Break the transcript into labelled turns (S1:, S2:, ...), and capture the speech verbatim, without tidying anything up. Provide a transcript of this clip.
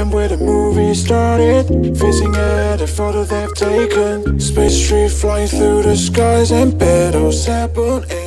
S1: time where the movie started, fizzing at a photo they've taken. Space tree flying through the skies and petals happen.